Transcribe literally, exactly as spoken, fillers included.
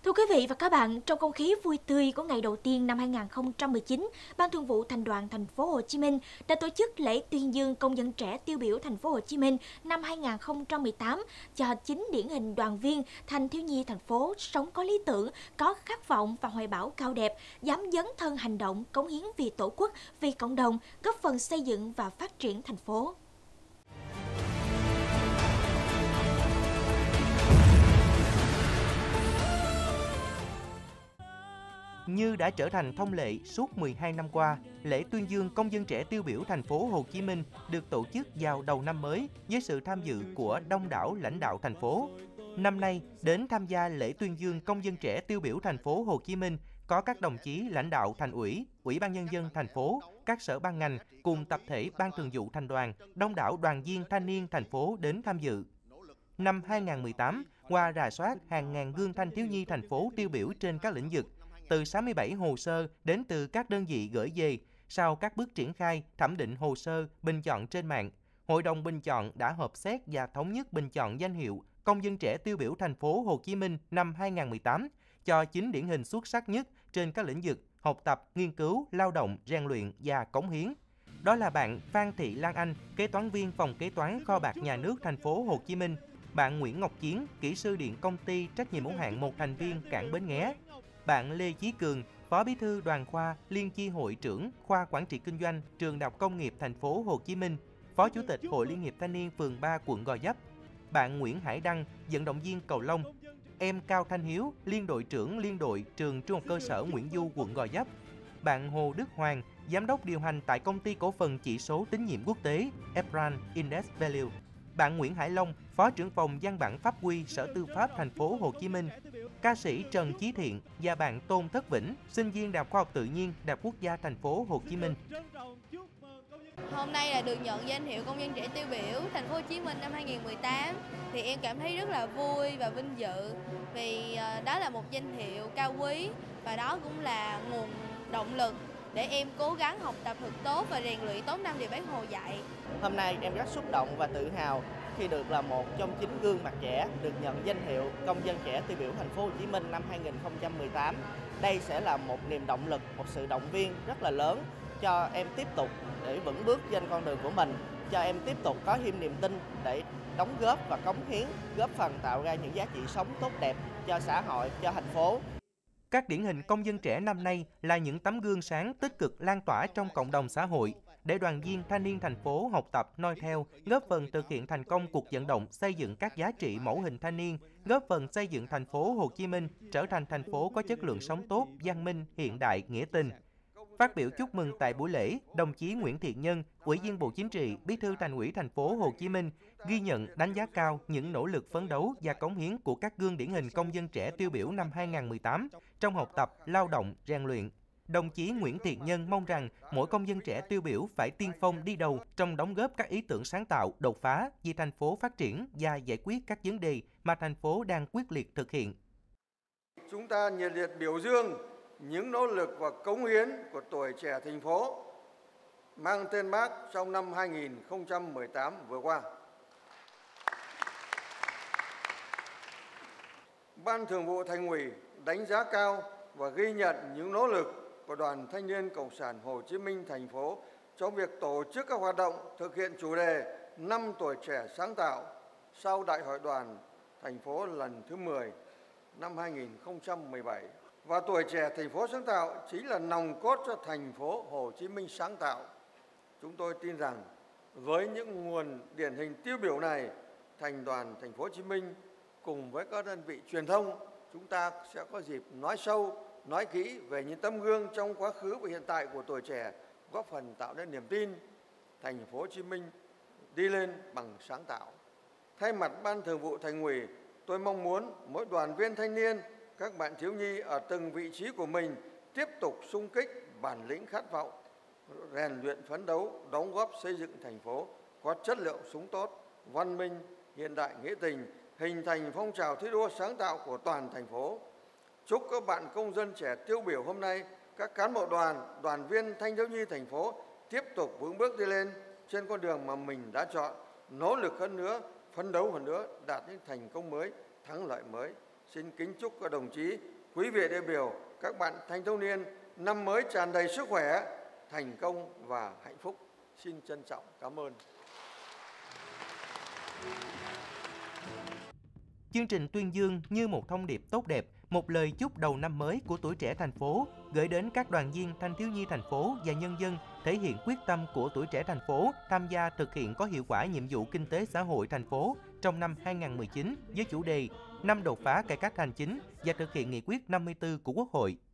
Thưa quý vị và các bạn, trong không khí vui tươi của ngày đầu tiên năm hai nghìn không trăm mười chín, Ban Thường vụ Thành đoàn Thành phố Hồ Chí Minh đã tổ chức lễ tuyên dương công dân trẻ tiêu biểu Thành phố Hồ Chí Minh năm hai nghìn không trăm mười tám cho chín điển hình đoàn viên thanh thiếu nhi thành phố sống có lý tưởng, có khát vọng và hoài bão cao đẹp, dám dấn thân hành động, cống hiến vì Tổ quốc, vì cộng đồng, góp phần xây dựng và phát triển thành phố. Như đã trở thành thông lệ suốt mười hai năm qua, lễ tuyên dương công dân trẻ tiêu biểu thành phố Hồ Chí Minh được tổ chức vào đầu năm mới với sự tham dự của đông đảo lãnh đạo thành phố. Năm nay, đến tham gia lễ tuyên dương công dân trẻ tiêu biểu thành phố Hồ Chí Minh có các đồng chí lãnh đạo Thành ủy, Ủy ban Nhân dân thành phố, các sở ban ngành cùng tập thể Ban Thường vụ Thành đoàn, đông đảo đoàn viên thanh niên thành phố đến tham dự. Năm hai nghìn không trăm mười tám, qua rà soát hàng ngàn gương thanh thiếu nhi thành phố tiêu biểu trên các lĩnh vực, từ sáu mươi bảy hồ sơ đến từ các đơn vị gửi về. Sau các bước triển khai, thẩm định hồ sơ, bình chọn trên mạng, Hội đồng bình chọn đã họp xét và thống nhất bình chọn danh hiệu công dân trẻ tiêu biểu thành phố Hồ Chí Minh năm hai nghìn không trăm mười tám cho chín điển hình xuất sắc nhất trên các lĩnh vực học tập, nghiên cứu, lao động, rèn luyện và cống hiến. Đó là bạn Phan Thị Lan Anh, kế toán viên phòng kế toán kho bạc nhà nước thành phố Hồ Chí Minh, bạn Nguyễn Ngọc Chiến, kỹ sư điện công ty trách nhiệm hữu hạn một thành viên cảng Bến Nghé, bạn Lê Chí Cường, Phó Bí thư Đoàn khoa, Liên chi hội trưởng khoa Quản trị Kinh doanh, Trường Đại học Công nghiệp thành phố Hồ Chí Minh, Phó Chủ tịch Hội Liên hiệp Thanh niên phường ba quận Gò Vấp, bạn Nguyễn Hải Đăng, vận động viên cầu lông, em Cao Thanh Hiếu, liên đội trưởng liên đội trường Trung học cơ sở Nguyễn Du quận Gò Vấp, bạn Hồ Đức Hoàng, giám đốc điều hành tại công ty cổ phần chỉ số tín nhiệm quốc tế Ebran Index Value, bạn Nguyễn Hải Long, Phó trưởng phòng văn bản pháp quy Sở Tư pháp thành phố Hồ Chí Minh, ca sĩ Trần Chí Thiện và bạn Tôn Thất Vĩnh, sinh viên Đại học Khoa học Tự nhiên Đại học Quốc gia thành phố Hồ Chí Minh. Hôm nay là được nhận danh hiệu công dân trẻ tiêu biểu thành phố Hồ Chí Minh năm hai nghìn không trăm mười tám thì em cảm thấy rất là vui và vinh dự vì đó là một danh hiệu cao quý và đó cũng là nguồn động lực để em cố gắng học tập thật tốt và rèn luyện tốt năm điều Bác Hồ dạy. Hôm nay em rất xúc động và tự hào khi được là một trong chín gương mặt trẻ được nhận danh hiệu công dân trẻ tiêu biểu thành phố Hồ Chí Minh năm hai nghìn không trăm mười tám. Đây sẽ là một niềm động lực, một sự động viên rất là lớn cho em tiếp tục để vững bước trên con đường của mình, cho em tiếp tục có thêm niềm tin để đóng góp và cống hiến, góp phần tạo ra những giá trị sống tốt đẹp cho xã hội, cho thành phố. Các điển hình công dân trẻ năm nay là những tấm gương sáng tích cực lan tỏa trong cộng đồng xã hội, để đoàn viên thanh niên thành phố học tập noi theo, góp phần thực hiện thành công cuộc vận động xây dựng các giá trị mẫu hình thanh niên, góp phần xây dựng thành phố Hồ Chí Minh trở thành thành phố có chất lượng sống tốt, văn minh, hiện đại, nghĩa tình. Phát biểu chúc mừng tại buổi lễ, đồng chí Nguyễn Thiện Nhân, Ủy viên Bộ Chính trị, Bí thư Thành ủy thành phố Hồ Chí Minh ghi nhận, đánh giá cao những nỗ lực phấn đấu và cống hiến của các gương điển hình công dân trẻ tiêu biểu năm hai nghìn không trăm mười tám trong học tập, lao động, rèn luyện. Đồng chí Nguyễn Thiện Nhân mong rằng mỗi công dân trẻ tiêu biểu phải tiên phong đi đầu trong đóng góp các ý tưởng sáng tạo, đột phá vì thành phố phát triển và giải quyết các vấn đề mà thành phố đang quyết liệt thực hiện. Chúng ta nhiệt liệt biểu dương những nỗ lực và cống hiến của tuổi trẻ thành phố mang tên Bác trong năm hai nghìn không trăm mười tám vừa qua. Ban Thường vụ Thành ủy đánh giá cao và ghi nhận những nỗ lực của Đoàn Thanh niên Cộng sản Hồ Chí Minh thành phố trong việc tổ chức các hoạt động thực hiện chủ đề năm tuổi trẻ sáng tạo sau Đại hội Đoàn thành phố lần thứ mười năm hai nghìn không trăm mười bảy. Và tuổi trẻ thành phố sáng tạo chính là nòng cốt cho thành phố Hồ Chí Minh sáng tạo. Chúng tôi tin rằng với những nguồn điển hình tiêu biểu này, Thành đoàn thành phố Hồ Chí Minh cùng với các đơn vị truyền thông, chúng ta sẽ có dịp nói sâu, nói kỹ về những tấm gương trong quá khứ và hiện tại của tuổi trẻ, góp phần tạo nên niềm tin thành phố Hồ Chí Minh đi lên bằng sáng tạo. Thay mặt Ban Thường vụ Thành ủy, tôi mong muốn mỗi đoàn viên thanh niên, các bạn thiếu nhi ở từng vị trí của mình tiếp tục xung kích bản lĩnh khát vọng, rèn luyện phấn đấu, đóng góp xây dựng thành phố có chất lượng sống tốt, văn minh, hiện đại, nghĩa tình, hình thành phong trào thi đua sáng tạo của toàn thành phố. Chúc các bạn công dân trẻ tiêu biểu hôm nay, các cán bộ đoàn, đoàn viên thanh thiếu nhi thành phố tiếp tục vững bước đi lên trên con đường mà mình đã chọn, nỗ lực hơn nữa, phấn đấu hơn nữa, đạt những thành công mới, thắng lợi mới. Xin kính chúc các đồng chí quý vị đại biểu, các bạn thanh thiếu niên năm mới tràn đầy sức khỏe, thành công và hạnh phúc. Xin trân trọng cảm ơn. Chương trình tuyên dương như một thông điệp tốt đẹp, một lời chúc đầu năm mới của tuổi trẻ thành phố, gửi đến các đoàn viên thanh thiếu nhi thành phố và nhân dân, thể hiện quyết tâm của tuổi trẻ thành phố tham gia thực hiện có hiệu quả nhiệm vụ kinh tế xã hội thành phố trong năm hai không một chín với chủ đề năm đột phá cải cách hành chính và thực hiện nghị quyết năm mươi tư của Quốc hội.